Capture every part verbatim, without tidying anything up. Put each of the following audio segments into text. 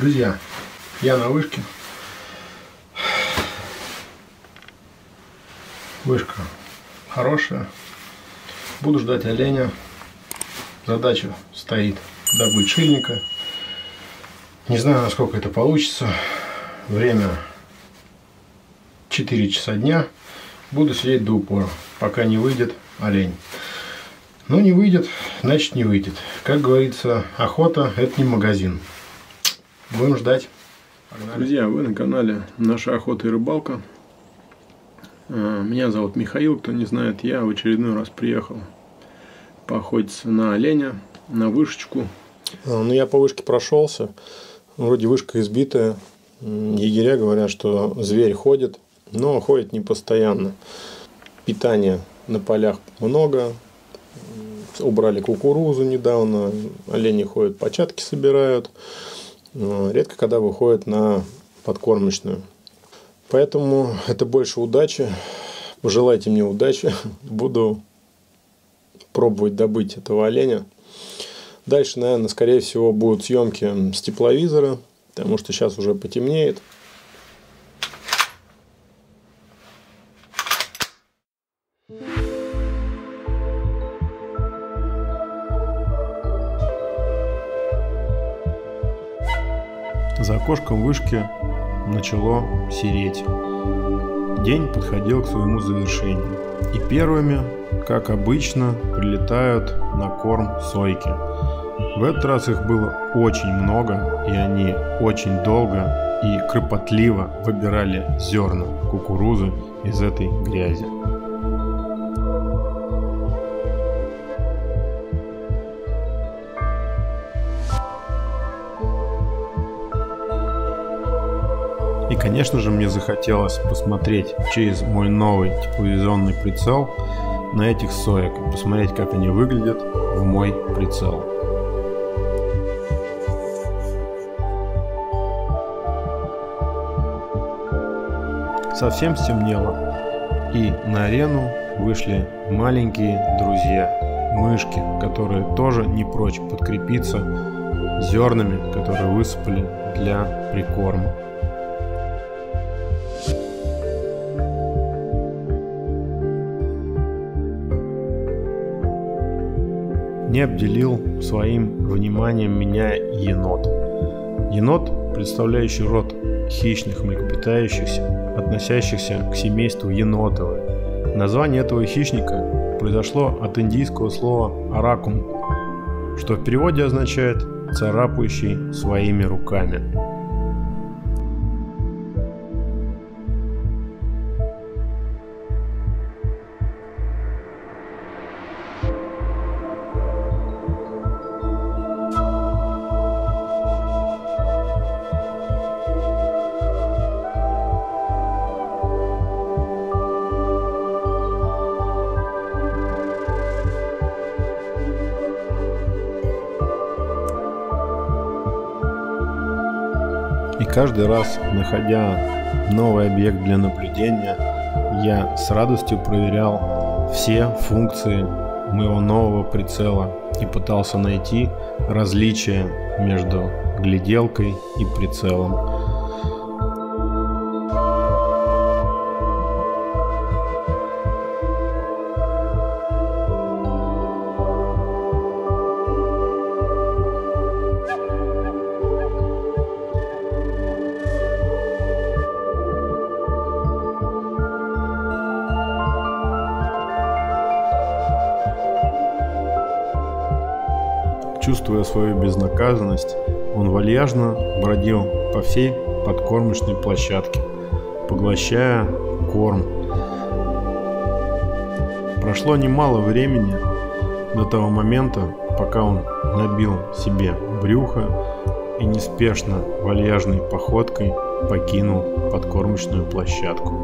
Друзья, я на вышке. Вышка хорошая. Буду ждать оленя. Задача стоит добыть шильника. Не знаю, насколько это получится. Время четыре часа дня. Буду сидеть до упора, пока не выйдет олень. Но не выйдет, значит не выйдет. Как говорится, охота — это не магазин. Будем ждать. Погнали. Друзья, вы на канале Наша охота и рыбалка. Меня зовут Михаил, кто не знает, я в очередной раз приехал поохотиться на оленя, на вышечку. Ну, я по вышке прошелся. Вроде вышка избитая. Егеря говорят, что зверь ходит, но ходит не постоянно. Питания на полях много. Убрали кукурузу недавно. Олени ходят, початки собирают. Редко когда выходят на подкормочную. Поэтому это больше удачи. Пожелайте мне удачи. Буду пробовать добыть этого оленя. Дальше, наверное, скорее всего, будут съемки с тепловизора, потому что сейчас уже потемнеет. За окошком вышки начало сереть. День подходил к своему завершению. И первыми, как обычно, прилетают на корм сойки. В этот раз их было очень много, и они очень долго и кропотливо выбирали зерна кукурузы из этой грязи. И, конечно же, мне захотелось посмотреть через мой новый тепловизионный прицел на этих соек и посмотреть, как они выглядят в мой прицел. Совсем стемнело, и на арену вышли маленькие друзья, мышки, которые тоже не прочь подкрепиться зернами, которые высыпали для прикорма. Не обделил своим вниманием меня енот. Енот, представляющий род хищных млекопитающихся, относящихся к семейству енотовые. Название этого хищника произошло от индийского слова «аракум», что в переводе означает «царапающий своими руками». И каждый раз, находя новый объект для наблюдения, я с радостью проверял все функции моего нового прицела и пытался найти различия между гляделкой и прицелом. Чувствуя свою безнаказанность, он вальяжно бродил по всей подкормочной площадке, поглощая корм. Прошло немало времени до того момента, пока он набил себе брюхо и неспешно вальяжной походкой покинул подкормочную площадку.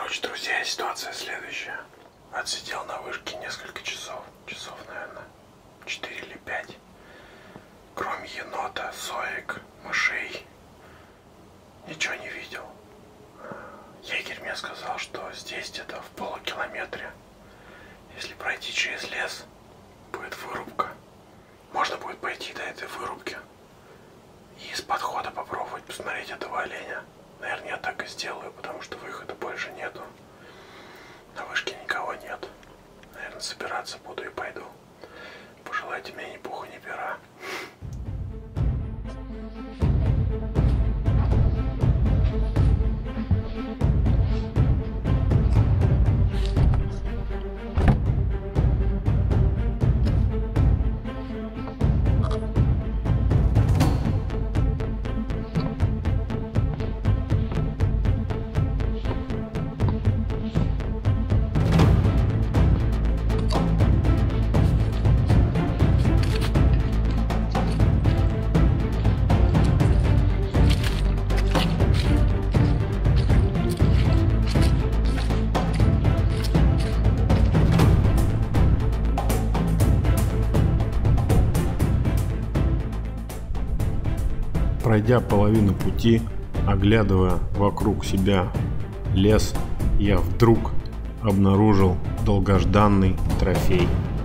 Короче, друзья, ситуация следующая. Отсидел на вышке несколько часов. Часов, наверное, четыре или пять. Кроме енота, соек, мышей, ничего не видел. Егерь мне сказал, что здесь где-то в полукилометре, если пройти через лес, будет вырубка. Можно будет пойти до этой вырубки и с подхода попробовать посмотреть этого оленя. Наверное, я так и сделаю, потому что выхода больше нету. На вышке никого нет. Наверное, собираться буду и пойду. Пожелайте мне ни пуха, ни пера. Пройдя половину пути, оглядывая вокруг себя лес, я вдруг обнаружил долгожданный трофей.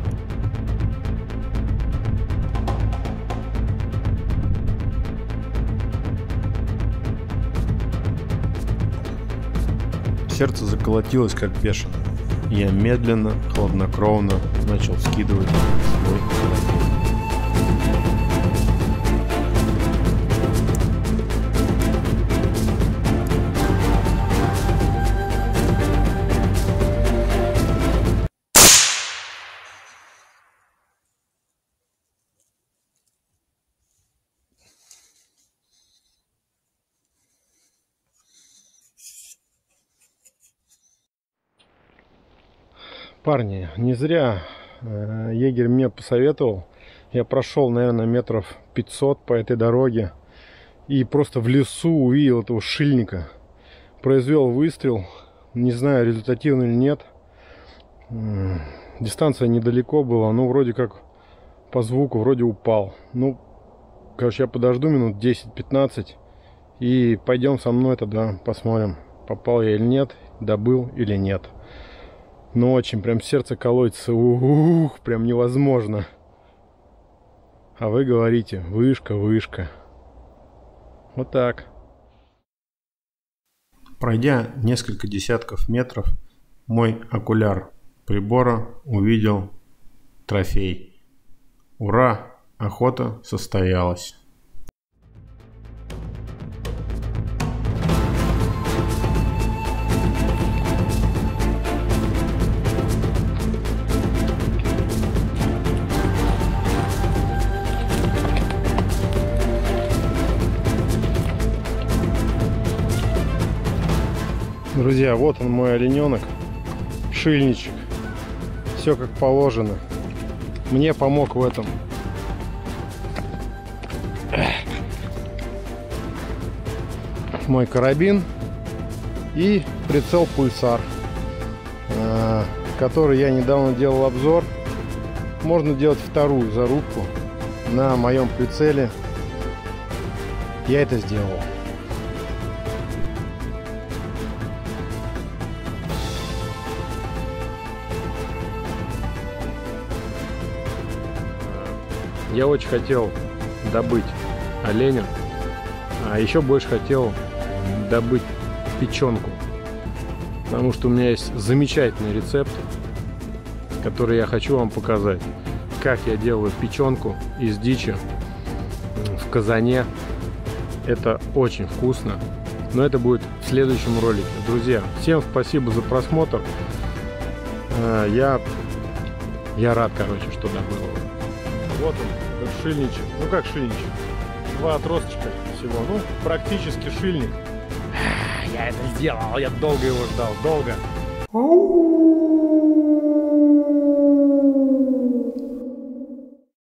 Сердце заколотилось как бешеное. Я медленно, хладнокровно начал скидывать свой трофей. Парни, не зря э, егерь мне посоветовал. Я прошел, наверное, метров пятьсот по этой дороге и просто в лесу увидел этого шильника. Произвел выстрел, не знаю, результативно или нет. Дистанция недалеко была, но вроде как по звуку вроде упал. Ну, короче, я подожду минут десять-пятнадцать и пойдем со мной тогда посмотрим, попал я или нет, добыл или нет. Ну, очень, прям сердце колотится. Ух, прям невозможно. А вы говорите, вышка, вышка. Вот так. Пройдя несколько десятков метров, мой окуляр прибора увидел трофей. Ура! Охота состоялась. Друзья, вот он, мой олененок, шильничек. Все как положено. Мне помог в этом мой карабин и прицел Пульсар, который я недавно делал обзор. Можно делать вторую зарубку на моем прицеле. Я это сделал. Я очень хотел добыть оленя, а еще больше хотел добыть печенку, потому что у меня есть замечательный рецепт, который я хочу вам показать, как я делаю печенку из дичи в казане. Это очень вкусно, но это будет в следующем ролике. Друзья, всем спасибо за просмотр. Я, я рад, короче, что добыл. Вот он, этот шильничек. Ну как шильничек? Два отросточка всего. Ну, практически шильник. Я это сделал, я долго его ждал, долго.